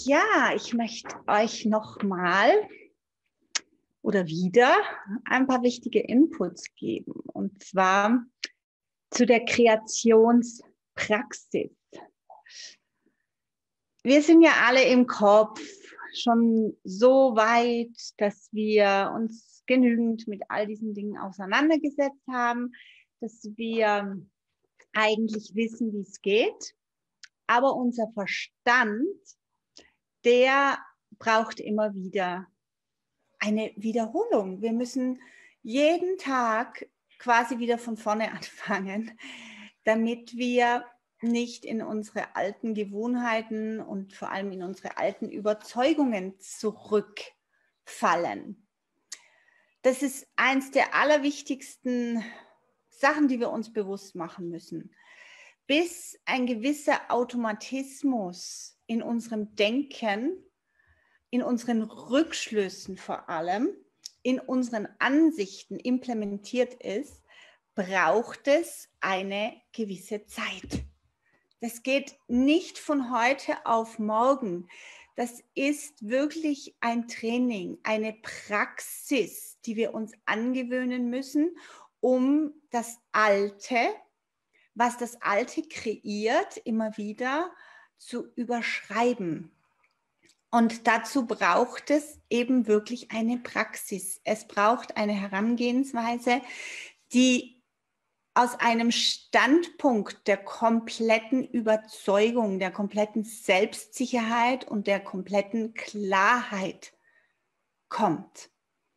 Ja, ich möchte euch nochmal oder wieder ein paar wichtige Inputs geben. Und zwar zu der Kreationspraxis. Wir sind ja alle im Kopf schon so weit, dass wir uns genügend mit all diesen Dingen auseinandergesetzt haben, dass wir eigentlich wissen, wie es geht. Aber unser Verstand, der braucht immer wieder eine Wiederholung. Wir müssen jeden Tag quasi wieder von vorne anfangen, damit wir nicht in unsere alten Gewohnheiten und vor allem in unsere alten Überzeugungen zurückfallen. Das ist eins der allerwichtigsten Sachen, die wir uns bewusst machen müssen. Bis ein gewisser Automatismus in unserem Denken, in unseren Rückschlüssen vor allem, in unseren Ansichten implementiert ist, braucht es eine gewisse Zeit. Das geht nicht von heute auf morgen. Das ist wirklich ein Training, eine Praxis, die wir uns angewöhnen müssen, um das Alte, was das Alte kreiert, immer wieder zu überschreiben. Und dazu braucht es eben wirklich eine Praxis. Es braucht eine Herangehensweise, die aus einem Standpunkt der kompletten Überzeugung, der kompletten Selbstsicherheit und der kompletten Klarheit kommt.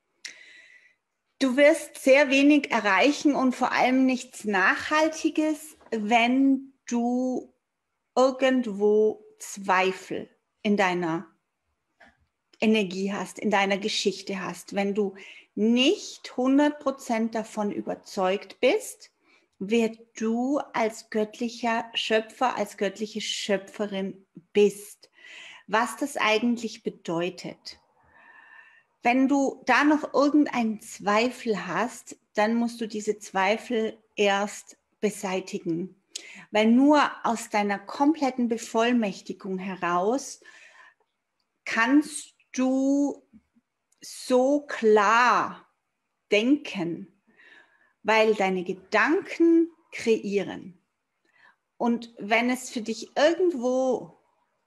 Du wirst sehr wenig erreichen und vor allem nichts Nachhaltiges, wenn du irgendwo Zweifel in deiner Energie hast, in deiner Geschichte hast, wenn du nicht 100% davon überzeugt bist, wer du als göttlicher Schöpfer, als göttliche Schöpferin bist, was das eigentlich bedeutet. Wenn du da noch irgendeinen Zweifel hast, dann musst du diese Zweifel erst beseitigen, weil nur aus deiner kompletten Bevollmächtigung heraus kannst du so klar denken, weil deine Gedanken kreieren. Und wenn es für dich irgendwo,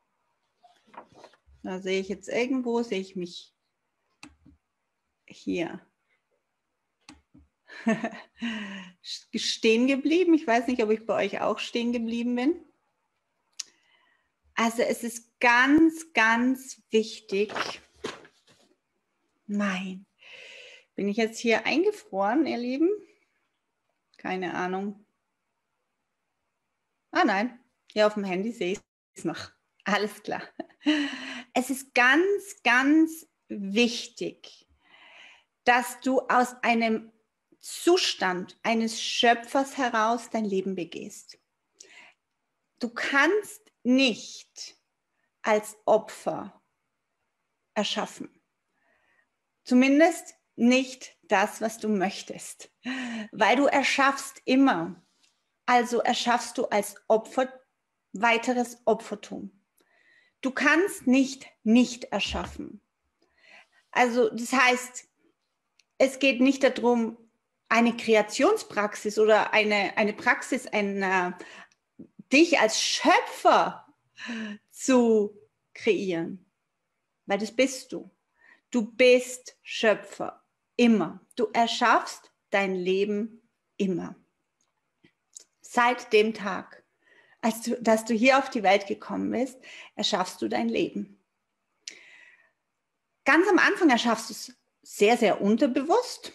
da sehe ich jetzt irgendwo, sehe ich mich hier stehen geblieben. Ich weiß nicht, ob ich bei euch auch stehen geblieben bin. Also es ist ganz, ganz wichtig. Nein, bin ich jetzt hier eingefroren, ihr Lieben? Keine Ahnung. Ah nein, hier auf dem Handy sehe ich es noch. Alles klar. Es ist ganz, ganz wichtig, dass du aus einem Zustand eines Schöpfers heraus dein Leben begehst. Du kannst nicht als Opfer erschaffen. Zumindest nicht das, was du möchtest. Weil du erschaffst immer. Also erschaffst du als Opfer weiteres Opfertum. Du kannst nicht erschaffen. Also das heißt, es geht nicht darum, eine Kreationspraxis oder eine Praxis, dich als Schöpfer zu kreieren. Weil das bist du. Du bist Schöpfer. Immer. Du erschaffst dein Leben immer. Seit dem Tag, dass du hier auf die Welt gekommen bist, erschaffst du dein Leben. Ganz am Anfang erschaffst du es sehr, sehr unterbewusst.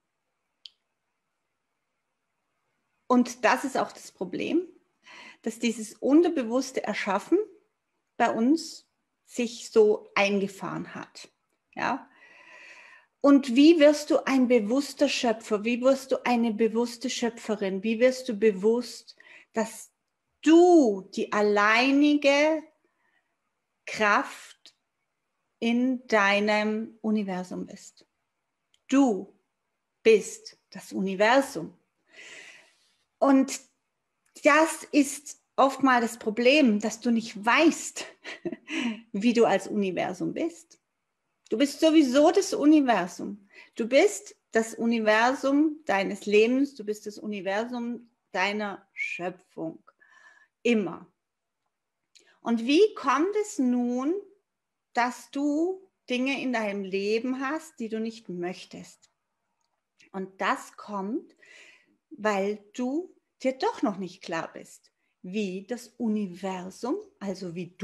Und das ist auch das Problem, dass dieses unterbewusste Erschaffen bei uns sich so eingefahren hat. Ja? Und wie wirst du ein bewusster Schöpfer? Wie wirst du eine bewusste Schöpferin? Wie wirst du bewusst, dass du die alleinige Kraft in deinem Universum bist? Du bist das Universum. Und das ist oft mal das Problem, dass du nicht weißt, wie du als Universum bist. Du bist sowieso das Universum. Du bist das Universum deines Lebens. Du bist das Universum deiner Schöpfung. Immer. Und wie kommt es nun, dass du Dinge in deinem Leben hast, die du nicht möchtest? Und das kommt, weil du dir doch noch nicht klar bist, wie das Universum, also wie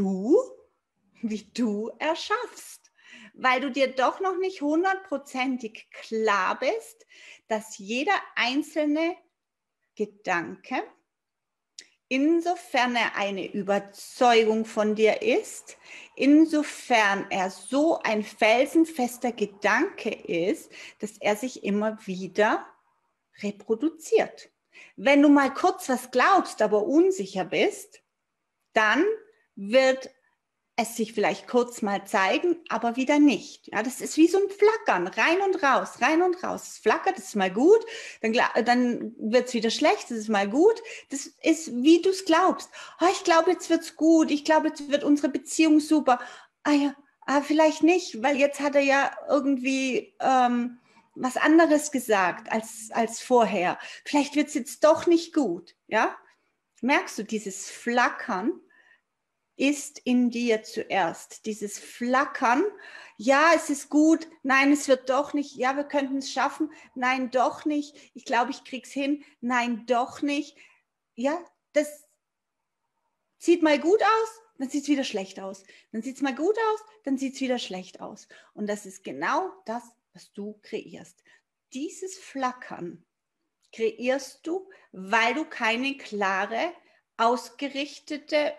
du erschaffst. Weil du dir doch noch nicht 100%ig klar bist, dass jeder einzelne Gedanke, insofern er eine Überzeugung von dir ist, insofern er so ein felsenfester Gedanke ist, dass er sich immer wieder reproduziert. Wenn du mal kurz was glaubst, aber unsicher bist, dann wird es sich vielleicht kurz mal zeigen, aber wieder nicht. Ja, das ist wie so ein Flackern, rein und raus, rein und raus. Es flackert, das ist mal gut, dann wird es wieder schlecht, das ist mal gut. Das ist, wie du es glaubst. Oh, ich glaube, jetzt wird es gut, ich glaube, jetzt wird unsere Beziehung super. Ah ja, vielleicht nicht, weil jetzt hat er ja irgendwie was anderes gesagt als vorher. Vielleicht wird es jetzt doch nicht gut. Ja? Merkst du dieses Flackern? Ist in dir zuerst. Dieses Flackern, ja, es ist gut, nein, es wird doch nicht, ja, wir könnten es schaffen, nein, doch nicht, ich glaube, ich krieg's hin, nein, doch nicht. Ja, das sieht mal gut aus, dann sieht es wieder schlecht aus. Dann sieht es mal gut aus, dann sieht es wieder schlecht aus. Und das ist genau das, was du kreierst. Dieses Flackern kreierst du, weil du keine klare, ausgerichtete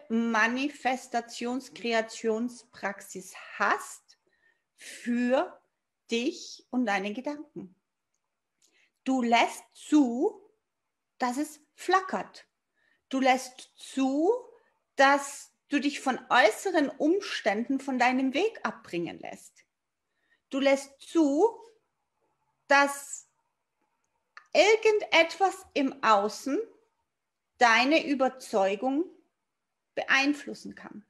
Manifestations-Kreationspraxis hast für dich und deine Gedanken. Du lässt zu, dass es flackert. Du lässt zu, dass du dich von äußeren Umständen von deinem Weg abbringen lässt. Du lässt zu, dass irgendetwas im Außen deine Überzeugung beeinflussen kann.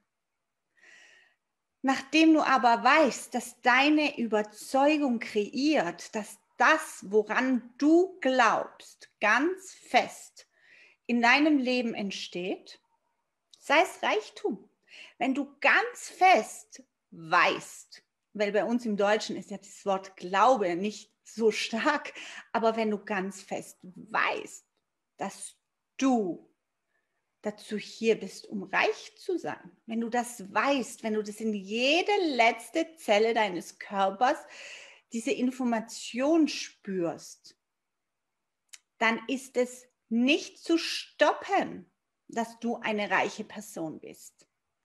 Nachdem du aber weißt, dass deine Überzeugung kreiert, dass das, woran du glaubst, ganz fest in deinem Leben entsteht, sei es Reichtum. Wenn du ganz fest weißt, weil bei uns im Deutschen ist ja das Wort Glaube nicht so stark, aber wenn du ganz fest weißt, dass du dazu hier bist, um reich zu sein, wenn du das weißt, wenn du das in jede letzte Zelle deines Körpers, diese Information spürst, dann ist es nicht zu stoppen, dass du eine reiche Person bist.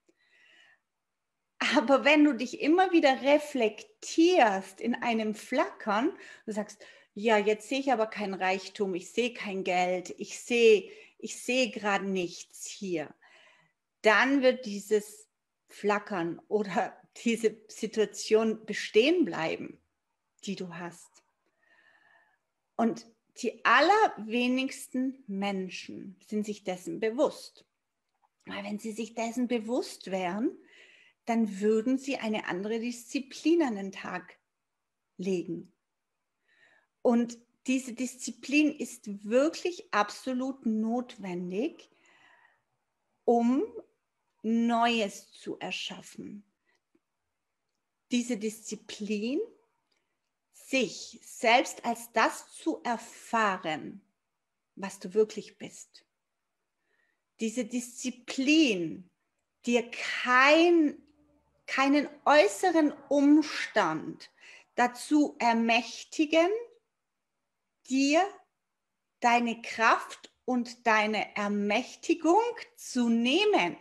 Aber wenn du dich immer wieder reflektierst in einem Flackern, du sagst, ja, jetzt sehe ich aber kein Reichtum, ich sehe kein Geld, ich sehe gerade nichts hier, dann wird dieses Flackern oder diese Situation bestehen bleiben, die du hast. Und die allerwenigsten Menschen sind sich dessen bewusst. Weil wenn sie sich dessen bewusst wären, dann würden sie eine andere Disziplin an den Tag legen. Und diese Disziplin ist wirklich absolut notwendig, um Neues zu erschaffen. Diese Disziplin, sich selbst als das zu erfahren, was du wirklich bist. Diese Disziplin, dir keinen äußeren Umstand dazu ermächtigen, dir deine Kraft und deine Ermächtigung zu nehmen.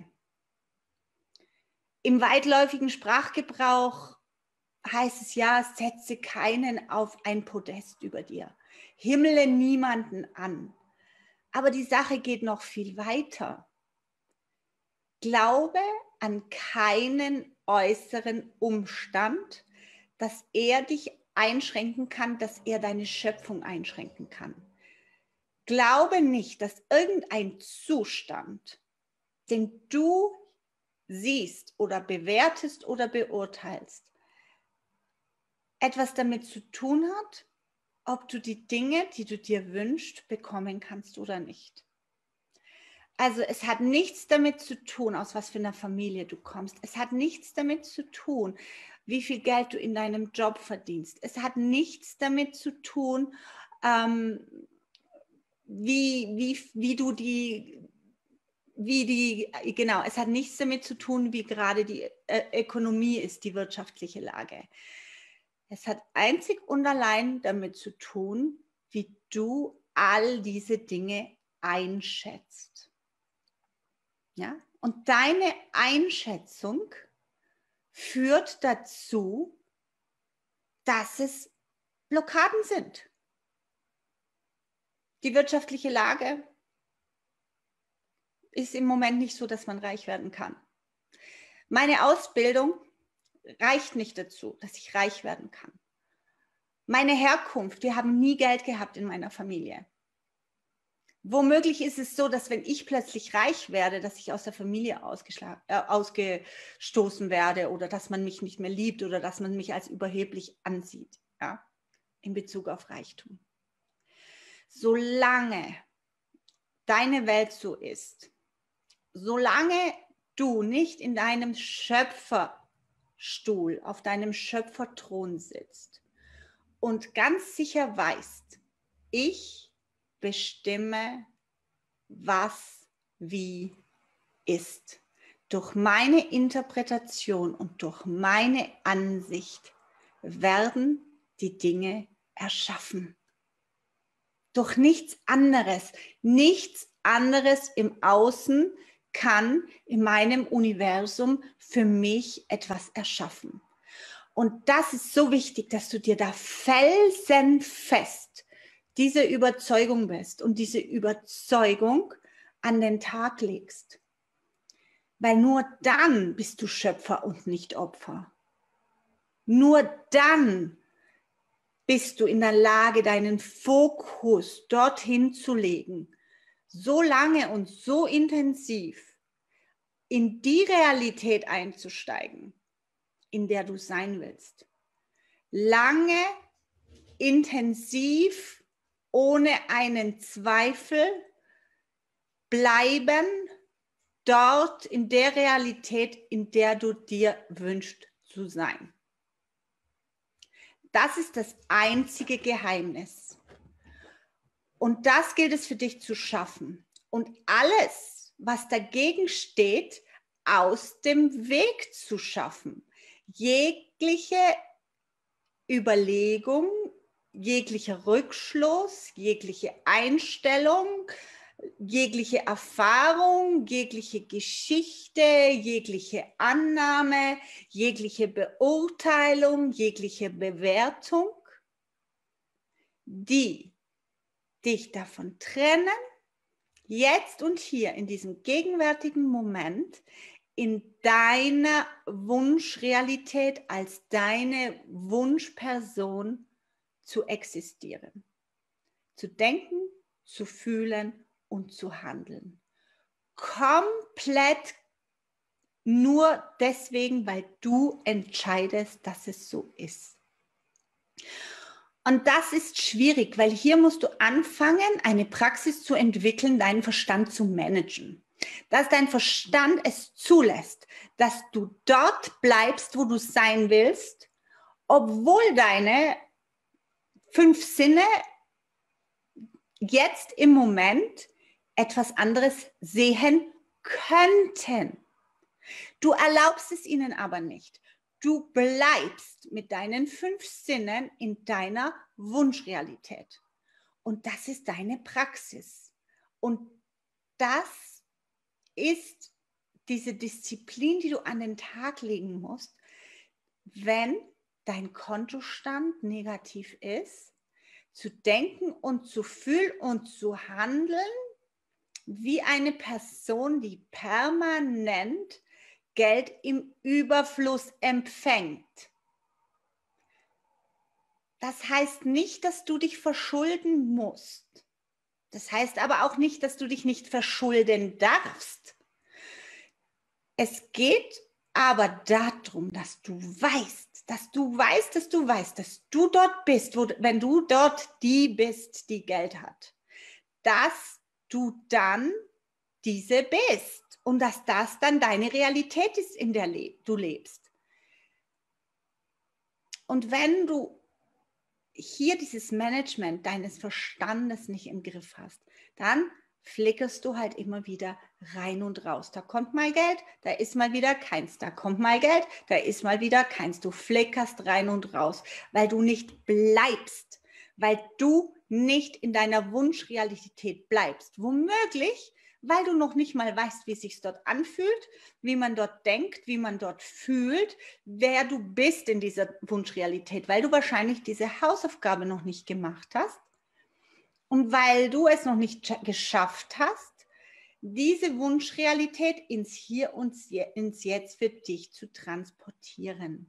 Im weitläufigen Sprachgebrauch heißt es ja, setze keinen auf ein Podest über dir. Himmle niemanden an. Aber die Sache geht noch viel weiter. Glaube an keinen äußeren Umstand, dass er dich einschränken kann, dass er deine Schöpfung einschränken kann. Glaube nicht, dass irgendein Zustand den du siehst oder bewertest oder beurteilst, etwas damit zu tun hat, ob du die Dinge, die du dir wünschst, bekommen kannst oder nicht. Also es hat nichts damit zu tun, aus was für einer Familie du kommst. Es hat nichts damit zu tun, wie viel Geld du in deinem Job verdienst. Es hat nichts damit zu tun, genau, es hat nichts damit zu tun, wie gerade die Ökonomie ist, die wirtschaftliche Lage. Es hat einzig und allein damit zu tun, wie du all diese Dinge einschätzt. Ja? Und deine Einschätzung führt dazu, dass es Blockaden sind. Die wirtschaftliche Lage ist im Moment nicht so, dass man reich werden kann. Meine Ausbildung reicht nicht dazu, dass ich reich werden kann. Meine Herkunft, wir haben nie Geld gehabt in meiner Familie. Womöglich ist es so, dass wenn ich plötzlich reich werde, dass ich aus der Familie ausgestoßen werde oder dass man mich nicht mehr liebt oder dass man mich als überheblich ansieht, ja, in Bezug auf Reichtum. Solange deine Welt so ist, solange du nicht in deinem Schöpferstuhl, auf deinem Schöpferthron sitzt und ganz sicher weißt, ich bestimme, was wie ist. Durch meine Interpretation und durch meine Ansicht werden die Dinge erschaffen. Durch nichts anderes. Nichts anderes im Außen kann in meinem Universum für mich etwas erschaffen. Und das ist so wichtig, dass du dir da felsenfest diese Überzeugung bist und diese Überzeugung an den Tag legst. Weil nur dann bist du Schöpfer und nicht Opfer. Nur dann bist du in der Lage, deinen Fokus dorthin zu legen, so lange und so intensiv in die Realität einzusteigen, in der du sein willst. Lange, intensiv, ohne einen Zweifel bleiben dort in der Realität, in der du dir wünschst zu sein. Das ist das einzige Geheimnis. Und das gilt es für dich zu schaffen. Und alles, was dagegen steht, aus dem Weg zu schaffen. Jegliche Überlegung, jeglicher Rückschluss, jegliche Einstellung, jegliche Erfahrung, jegliche Geschichte, jegliche Annahme, jegliche Beurteilung, jegliche Bewertung, die dich davon trennen, jetzt und hier in diesem gegenwärtigen Moment in deiner Wunschrealität als deine Wunschperson zu existieren, zu denken, zu fühlen und zu handeln. Komplett nur deswegen, weil du entscheidest, dass es so ist. Und das ist schwierig, weil hier musst du anfangen, eine Praxis zu entwickeln, deinen Verstand zu managen. Dass dein Verstand es zulässt, dass du dort bleibst, wo du sein willst, obwohl deine 5 Sinne jetzt im Moment etwas anderes sehen könnten. Du erlaubst es ihnen aber nicht. Du bleibst mit deinen 5 Sinnen in deiner Wunschrealität. Und das ist deine Praxis. Und das ist diese Disziplin, die du an den Tag legen musst, wenn dein Kontostand negativ ist, zu denken und zu fühlen und zu handeln wie eine Person, die permanent Geld im Überfluss empfängt. Das heißt nicht, dass du dich verschulden musst. Das heißt aber auch nicht, dass du dich nicht verschulden darfst. Es geht aber darum, dass du weißt, dass du weißt, dass du weißt, dass du dort bist, wenn du dort die bist, die Geld hat, dass du dann diese bist und dass das dann deine Realität ist, in der du lebst. Und wenn du hier dieses Management deines Verstandes nicht im Griff hast, dann flickerst du halt immer wieder rein und raus. Da kommt mal Geld, da ist mal wieder keins. Da kommt mal Geld, da ist mal wieder keins. Du flickerst rein und raus, weil du nicht bleibst, weil du nicht in deiner Wunschrealität bleibst. Womöglich, weil du noch nicht mal weißt, wie es sich dort anfühlt, wie man dort denkt, wie man dort fühlt, wer du bist in dieser Wunschrealität, weil du wahrscheinlich diese Hausaufgabe noch nicht gemacht hast und weil du es noch nicht geschafft hast, diese Wunschrealität ins Hier und ins Jetzt für dich zu transportieren.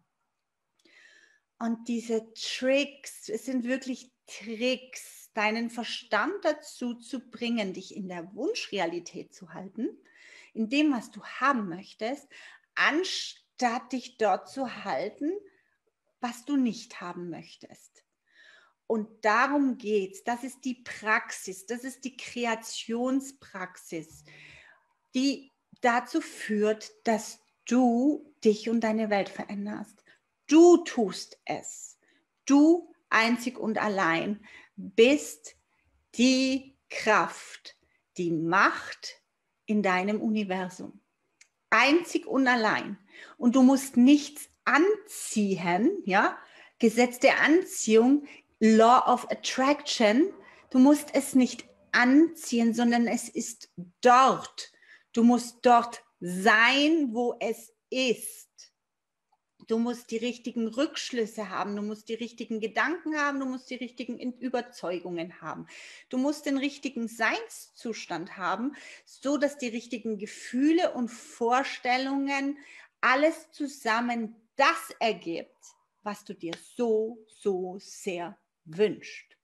Und diese Tricks, es sind wirklich Tricks, deinen Verstand dazu zu bringen, dich in der Wunschrealität zu halten, in dem, was du haben möchtest, anstatt dich dort zu halten, was du nicht haben möchtest. Und darum geht's. Das ist die Praxis, das ist die Kreationspraxis, die dazu führt, dass du dich und deine Welt veränderst. Du tust es. Du einzig und allein bist die Kraft, die Macht in deinem Universum. Einzig und allein. Und du musst nichts anziehen, ja? Gesetz der Anziehung, Law of Attraction. Du musst es nicht anziehen, sondern es ist dort. Du musst dort sein, wo es ist. Du musst die richtigen Rückschlüsse haben, du musst die richtigen Gedanken haben, du musst die richtigen Überzeugungen haben. Du musst den richtigen Seinszustand haben, so dass die richtigen Gefühle und Vorstellungen, alles zusammen das ergibt, was du dir so, so sehr wünschst.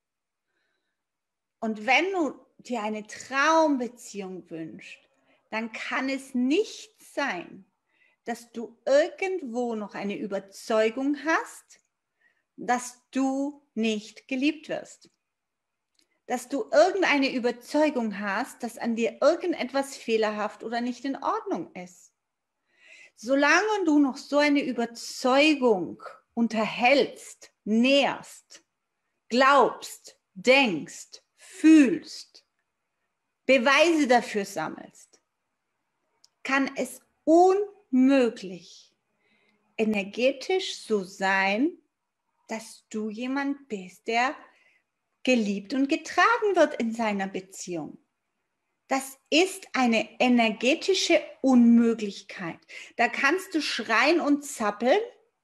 Und wenn du dir eine Traumbeziehung wünschst, dann kann es nicht sein, dass du irgendwo noch eine Überzeugung hast, dass du nicht geliebt wirst. Dass du irgendeine Überzeugung hast, dass an dir irgendetwas fehlerhaft oder nicht in Ordnung ist. Solange du noch so eine Überzeugung unterhältst, nährst, glaubst, denkst, fühlst, Beweise dafür sammelst, kann es unmöglich energetisch so sein, dass du jemand bist, der geliebt und getragen wird in seiner Beziehung. Das ist eine energetische Unmöglichkeit. Da kannst du schreien und zappeln.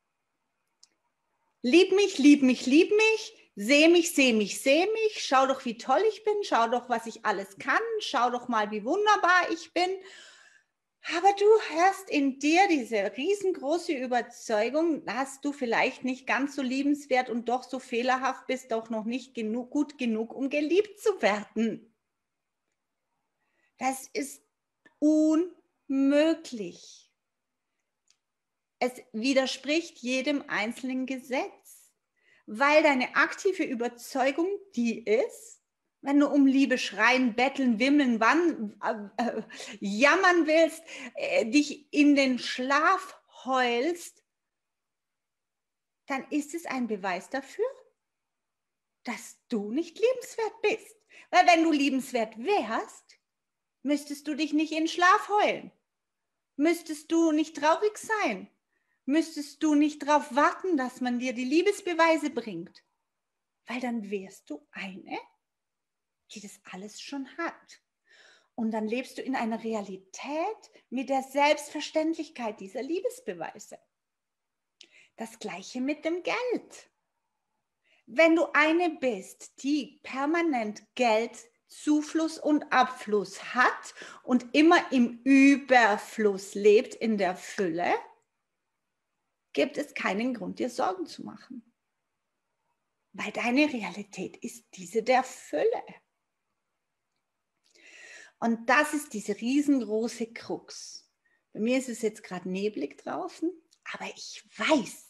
Lieb mich, lieb mich, lieb mich. Seh mich, seh mich, seh mich. Schau doch, wie toll ich bin. Schau doch, was ich alles kann. Schau doch mal, wie wunderbar ich bin. Aber du hast in dir diese riesengroße Überzeugung, dass du vielleicht nicht ganz so liebenswert und doch so fehlerhaft bist, doch noch nicht gut genug, um geliebt zu werden. Das ist unmöglich. Es widerspricht jedem einzelnen Gesetz, weil deine aktive Überzeugung die ist, wenn du um Liebe schreien, betteln, wimmeln, jammern willst, dich in den Schlaf heulst, dann ist es ein Beweis dafür, dass du nicht liebenswert bist. Weil wenn du liebenswert wärst, müsstest du dich nicht in den Schlaf heulen. Müsstest du nicht traurig sein. Müsstest du nicht darauf warten, dass man dir die Liebesbeweise bringt. Weil dann wärst du eine, die das alles schon hat. Und dann lebst du in einer Realität mit der Selbstverständlichkeit dieser Liebesbeweise. Das Gleiche mit dem Geld. Wenn du eine bist, die permanent Geldzufluss und Abfluss hat und immer im Überfluss lebt, in der Fülle, gibt es keinen Grund, dir Sorgen zu machen. Weil deine Realität ist diese der Fülle. Und das ist diese riesengroße Krux. Bei mir ist es jetzt gerade neblig draußen, aber ich weiß,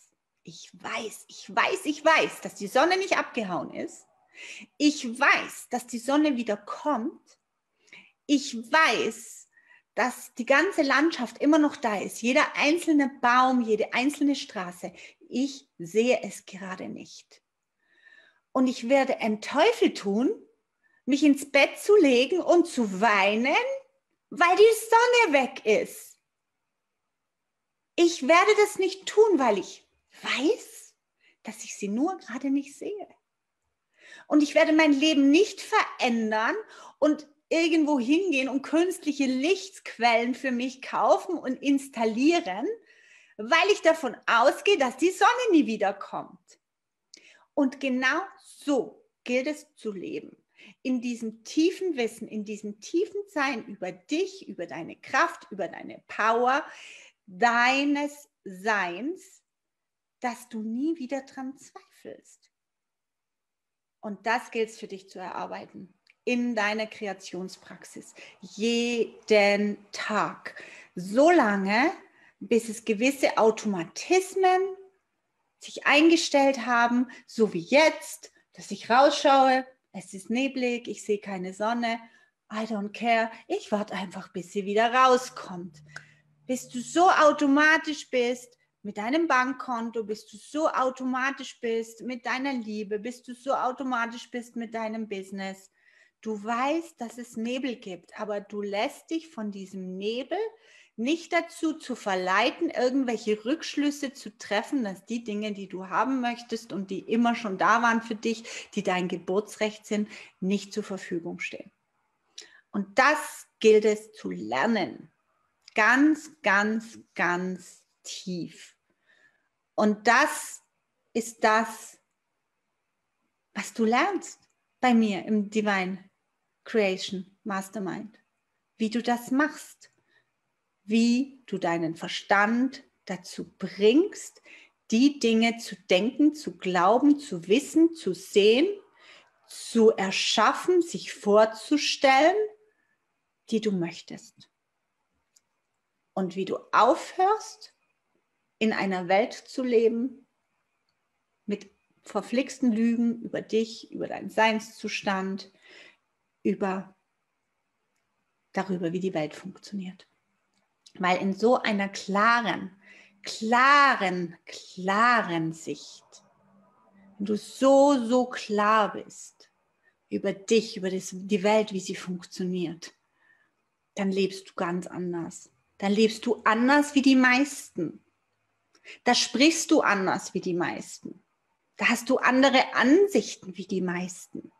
dass die Sonne nicht abgehauen ist. Ich weiß, dass die Sonne wieder kommt. Ich weiß, dass die ganze Landschaft immer noch da ist. Jeder einzelne Baum, jede einzelne Straße. Ich sehe es gerade nicht. Und ich werde einen Teufel tun, mich ins Bett zu legen und zu weinen, weil die Sonne weg ist. Ich werde das nicht tun, weil ich weiß, dass ich sie nur gerade nicht sehe. Und ich werde mein Leben nicht verändern und irgendwo hingehen und künstliche Lichtquellen für mich kaufen und installieren, weil ich davon ausgehe, dass die Sonne nie wiederkommt. Und genau so gilt es zu leben. In diesem tiefen Wissen, in diesem tiefen Sein über dich, über deine Kraft, über deine Power, deines Seins, dass du nie wieder dran zweifelst. Und das gilt es für dich zu erarbeiten in deiner Kreationspraxis. Jeden Tag. So lange, bis es gewisse Automatismen sich eingestellt haben, so wie jetzt, dass ich rausschaue, es ist neblig, ich sehe keine Sonne, I don't care, ich warte einfach, bis sie wieder rauskommt. Bis du so automatisch bist mit deinem Bankkonto, bis du so automatisch bist mit deiner Liebe, bis du so automatisch bist mit deinem Business. Du weißt, dass es Nebel gibt, aber du lässt dich von diesem Nebel nicht dazu zu verleiten, irgendwelche Rückschlüsse zu treffen, dass die Dinge, die du haben möchtest und die immer schon da waren für dich, die dein Geburtsrecht sind, nicht zur Verfügung stehen. Und das gilt es zu lernen. Ganz, ganz, ganz tief. Und das ist das, was du lernst bei mir im Divine Creation Mastermind. Wie du das machst. Wie du deinen Verstand dazu bringst, die Dinge zu denken, zu glauben, zu wissen, zu sehen, zu erschaffen, sich vorzustellen, die du möchtest. Und wie du aufhörst, in einer Welt zu leben, mit verflixten Lügen über dich, über deinen Seinszustand, darüber, wie die Welt funktioniert. Weil in so einer klaren Sicht, wenn du so klar bist über dich, über die Welt, wie sie funktioniert, dann lebst du ganz anders. Dann lebst du anders wie die meisten. Da sprichst du anders wie die meisten. Da hast du andere Ansichten wie die meisten.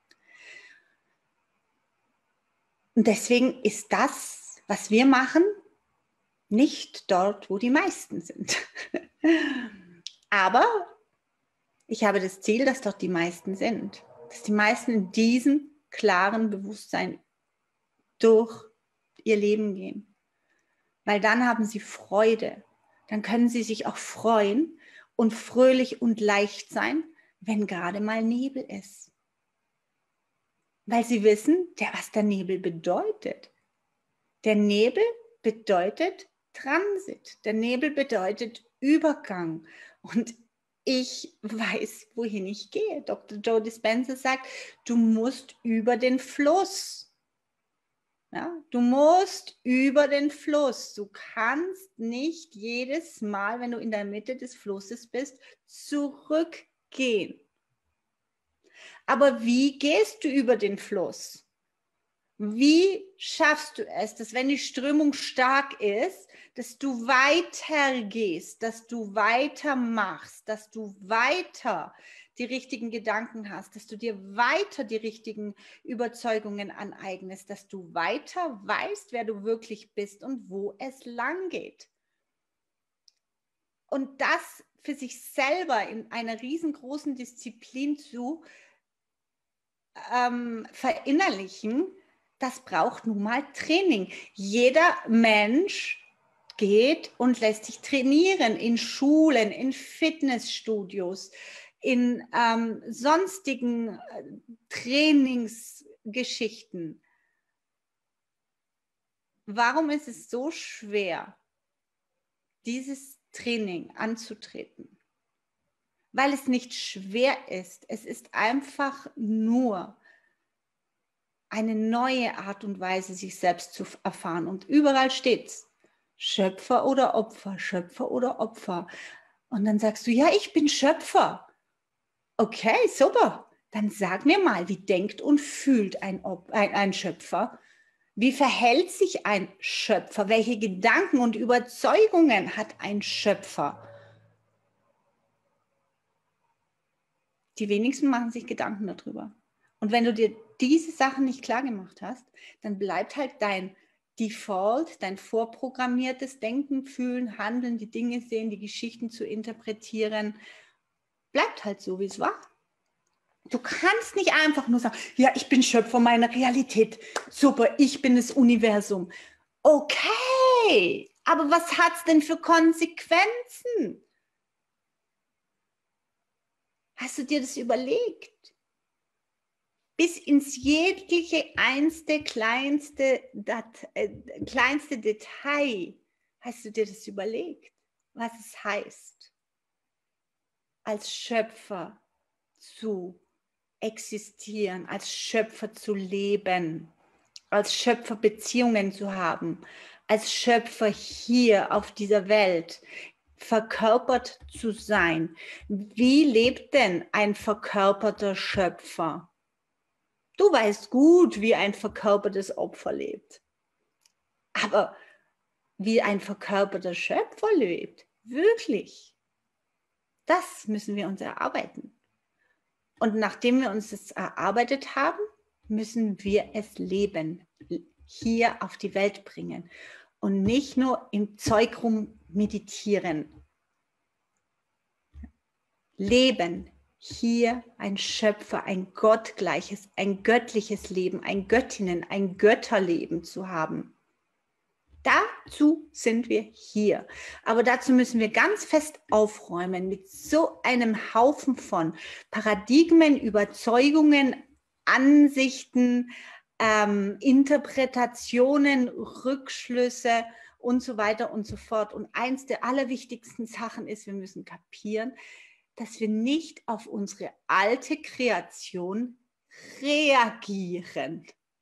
Und deswegen ist das, was wir machen, nicht dort, wo die meisten sind. Aber ich habe das Ziel, dass dort die meisten sind. Dass die meisten in diesem klaren Bewusstsein durch ihr Leben gehen. Weil dann haben sie Freude. Dann können sie sich auch freuen und fröhlich und leicht sein, wenn gerade mal Nebel ist. Weil sie wissen, was der Nebel bedeutet. Der Nebel bedeutet Transit. Der Nebel bedeutet Übergang. Und ich weiß, wohin ich gehe. Dr. Joe Dispenza sagt, du musst über den Fluss. Ja, du musst über den Fluss. Du kannst nicht jedes Mal, wenn du in der Mitte des Flusses bist, zurückgehen. Aber wie gehst du über den Fluss? Wie schaffst du es, dass wenn die Strömung stark ist, dass du weitergehst, dass du weitermachst, dass du weiter die richtigen Gedanken hast, dass du dir weiter die richtigen Überzeugungen aneignest, dass du weiter weißt, wer du wirklich bist und wo es lang geht. Und das für sich selber in einer riesengroßen Disziplin zu verinnerlichen, das braucht nun mal Training. Jeder Mensch geht und lässt sich trainieren in Schulen, in Fitnessstudios, in sonstigen Trainingsgeschichten. Warum ist es so schwer, dieses Training anzutreten, weil es nicht schwer ist. Es ist einfach nur eine neue Art und Weise, sich selbst zu erfahren. Und überall steht's: Schöpfer oder Opfer, Schöpfer oder Opfer. Und dann sagst du, ja, ich bin Schöpfer. Okay, super. Dann sag mir mal, wie denkt und fühlt ein Schöpfer? Wie verhält sich ein Schöpfer? Welche Gedanken und Überzeugungen hat ein Schöpfer? Die wenigsten machen sich Gedanken darüber. Und wenn du dir diese Sachen nicht klar gemacht hast, dann bleibt halt dein Default, dein vorprogrammiertes Denken, Fühlen, Handeln, die Dinge sehen, die Geschichten zu interpretieren, bleibt halt so, wie es war. Du kannst nicht einfach nur sagen, ja, ich bin Schöpfer meiner Realität. Super, ich bin das Universum. Okay, aber was hat es denn für Konsequenzen? Hast du dir das überlegt? Bis ins jegliche kleinste Detail hast du dir das überlegt, was es heißt, als Schöpfer zu existieren, als Schöpfer zu leben, als Schöpfer Beziehungen zu haben, als Schöpfer hier auf dieser Welt verkörpert zu sein. Wie lebt denn ein verkörperter Schöpfer? Du weißt gut, wie ein verkörpertes Opfer lebt. Aber wie ein verkörperter Schöpfer lebt, wirklich, das müssen wir uns erarbeiten. Und nachdem wir uns das erarbeitet haben, müssen wir es leben, hier auf die Welt bringen und nicht nur im Zeug rum meditieren. Leben, hier ein Schöpfer, ein gottgleiches, ein göttliches Leben, ein Göttinnen, ein Götterleben zu haben. Dazu sind wir hier. Aber dazu müssen wir ganz fest aufräumen mit so einem Haufen von Paradigmen, Überzeugungen, Ansichten, Interpretationen, Rückschlüsse und so weiter und so fort. Und eins der allerwichtigsten Sachen ist, wir müssen kapieren, dass wir nicht auf unsere alte Kreation reagieren.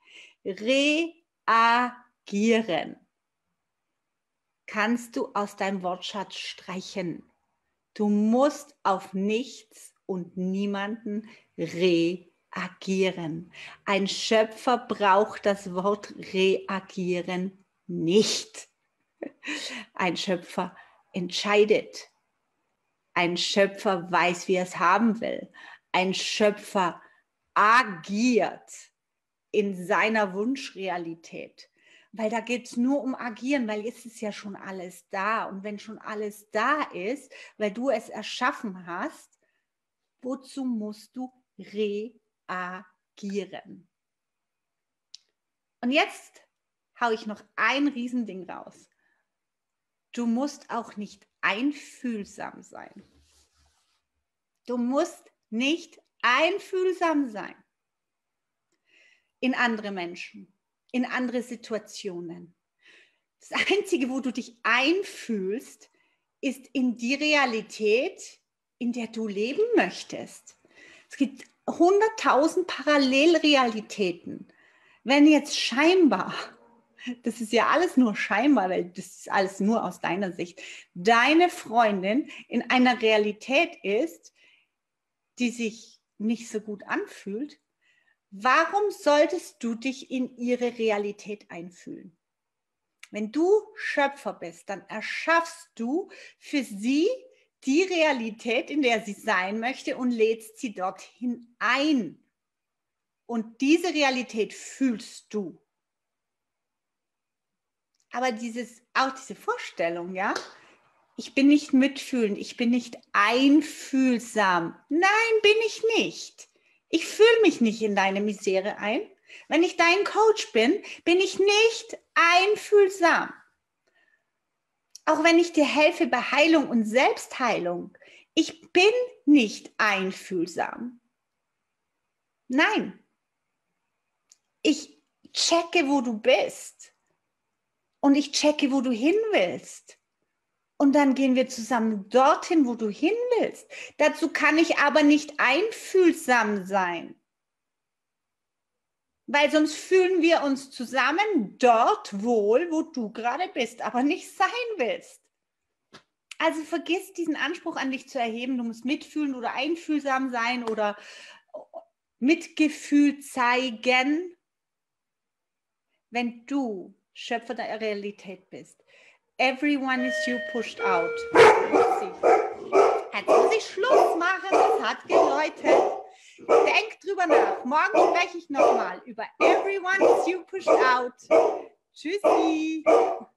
Reagieren kannst du aus deinem Wortschatz streichen. Du musst auf nichts und niemanden reagieren. Ein Schöpfer braucht das Wort reagieren nicht. Ein Schöpfer entscheidet. Ein Schöpfer weiß, wie er es haben will. Ein Schöpfer agiert in seiner Wunschrealität. Weil da geht es nur um Agieren, weil jetzt ist ja schon alles da. Und wenn schon alles da ist, weil du es erschaffen hast, wozu musst du reagieren? Und jetzt haue ich noch ein Riesending raus. Du musst auch nicht einfühlsam sein. Du musst nicht einfühlsam sein in andere Menschen, in andere Situationen. Das Einzige, wo du dich einfühlst, ist in die Realität, in der du leben möchtest. Es gibt 100.000 Parallelrealitäten. Wenn jetzt scheinbar, das ist ja alles nur scheinbar, weil das ist alles nur aus deiner Sicht, deine Freundin in einer Realität ist, die sich nicht so gut anfühlt, warum solltest du dich in ihre Realität einfühlen? Wenn du Schöpfer bist, dann erschaffst du für sie die Realität, in der sie sein möchte und lädst sie dorthin ein. Und diese Realität fühlst du. Aber auch diese Vorstellung, ja, ich bin nicht mitfühlend, ich bin nicht einfühlsam. Nein, bin ich nicht. Ich fühle mich nicht in deine Misere ein. Wenn ich dein Coach bin, bin ich nicht einfühlsam. Auch wenn ich dir helfe bei Heilung und Selbstheilung, ich bin nicht einfühlsam. Nein. Ich checke, wo du bist. Und ich checke, wo du hin willst. und dann gehen wir zusammen dorthin, wo du hin willst. Dazu kann ich aber nicht einfühlsam sein. Weil sonst fühlen wir uns zusammen dort wohl, wo du gerade bist, aber nicht sein willst. Also vergiss diesen Anspruch an dich zu erheben, du musst mitfühlen oder einfühlsam sein oder Mitgefühl zeigen, wenn du Schöpfer der Realität bist. Everyone is you pushed out. Jetzt muss ich Schluss machen, es hat geläutet. Denk drüber nach. Morgen spreche ich nochmal über Everyone is you pushed out. Tschüssi.